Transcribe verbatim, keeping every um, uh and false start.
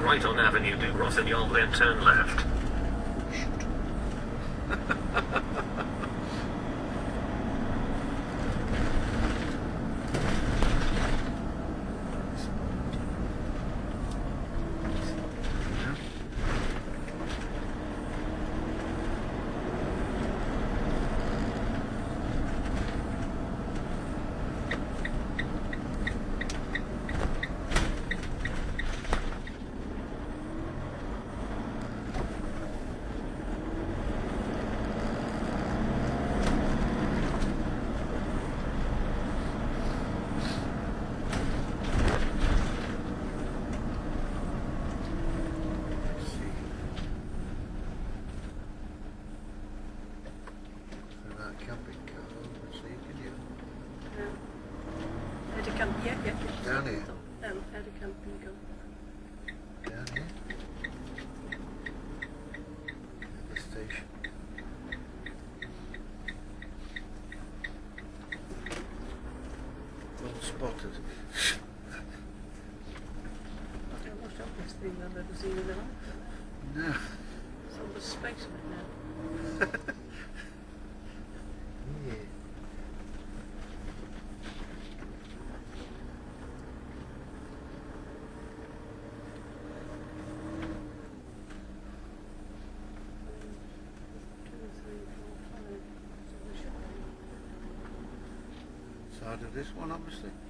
right on Avenue du Rossignol, then turn left. Yeah, yeah, yeah. Down here. Um, out of company go. Down here? At the station. Well spotted. I don't know what this thing I've ever seen in my life. No. It's on the space of it now. Yeah. Side of this one, obviously.